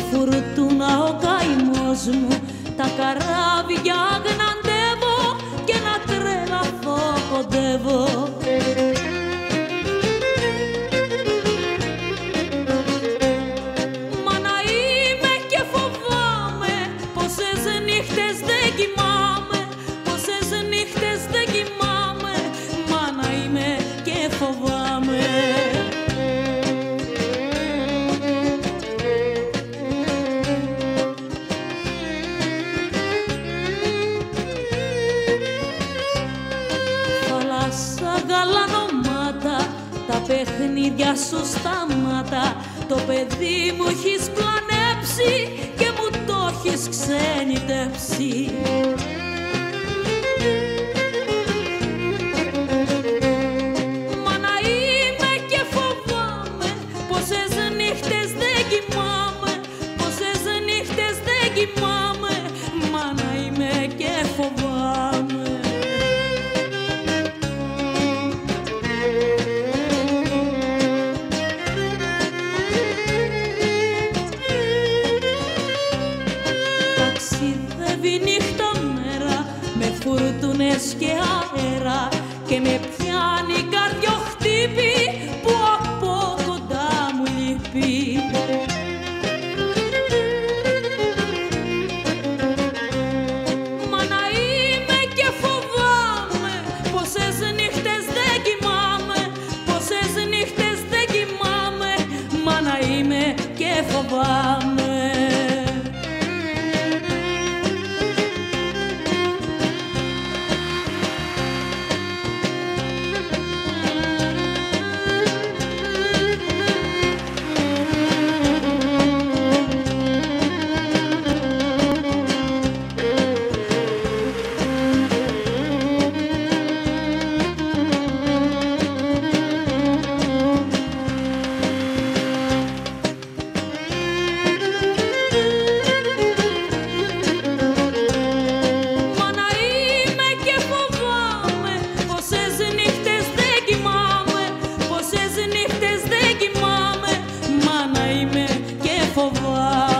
φουρτούνα ο καημός μου, τα καράβια γναντεύω και να τρελαθώ κοντεύω. Μα να είμαι και φοβάμαι, πόσες νύχτες δεν κοιμάμαι, πόσες νύχτες δεν κοιμάμαι, μα να είμαι και φοβάμαι. Γαλανομάτα, τα παιχνίδια σου σταμάτα, το παιδί μου έχεις πλανέψει και μου το έχεις ξενιτεύσει. Μα να είμαι και φοβάμαι, πόσες νύχτες δεν κοιμάμαι, πόσες νύχτες δεν κοιμάμαι, μα να είμαι και φοβάμαι. Ταξιδεύει νύχτα μέρα με φουρτούνες και αέρα και με πιάνει καρδιοχτύπη που από κοντά μου λείπει. Μα να είμαι και φοβάμαι, πόσες νύχτες δεν κοιμάμαι, πόσες νύχτες δεν κοιμάμαι, μα να είμαι και φοβάμαι. Νύχτες δεν κοιμάμαι, μα να είμαι και φοβάμαι.